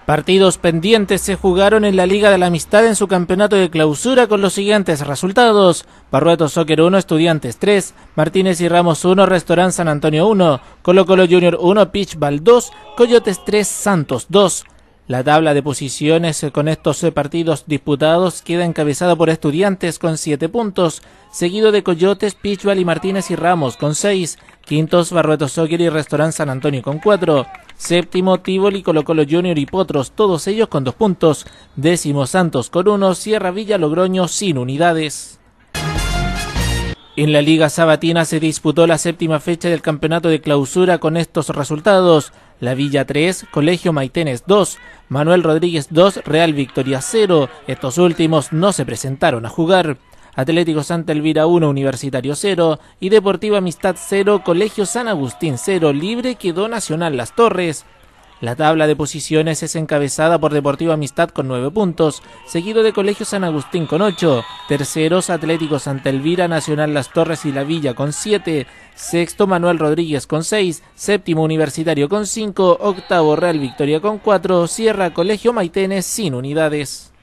Partidos pendientes se jugaron en la Liga de la Amistad en su campeonato de clausura con los siguientes resultados: Barrueto Soccer 1, Estudiantes 3, Martínez y Ramos 1, Restaurant San Antonio 1, Colo Colo Junior 1, Pitchball 2, Coyotes 3, Santos 2. La tabla de posiciones con estos partidos disputados queda encabezada por Estudiantes con 7 puntos, seguido de Coyotes, Pitchball y Martínez y Ramos con 6, quintos Barrueto Soccer y Restaurant San Antonio con 4, séptimo Tivoli, Colo Colo Junior y Potros, todos ellos con 2 puntos, décimo Santos con 1, Sierra Villa Logroño sin unidades. En la Liga Sabatina se disputó la séptima fecha del campeonato de clausura con estos resultados: La Villa 3, Colegio Maitenes 2, Manuel Rodríguez 2, Real Victoria 0. Estos últimos no se presentaron a jugar. Atlético Santa Elvira 1, Universitario 0 y Deportiva Amistad 0, Colegio San Agustín 0. Libre quedó Nacional Las Torres. La tabla de posiciones es encabezada por Deportiva Amistad con 9 puntos, seguido de Colegio San Agustín con 8, terceros Atlético Santa Elvira, Nacional Las Torres y La Villa con 7, sexto Manuel Rodríguez con 6, séptimo Universitario con 5, octavo Real Victoria con 4, cierra Colegio Maitenes sin unidades.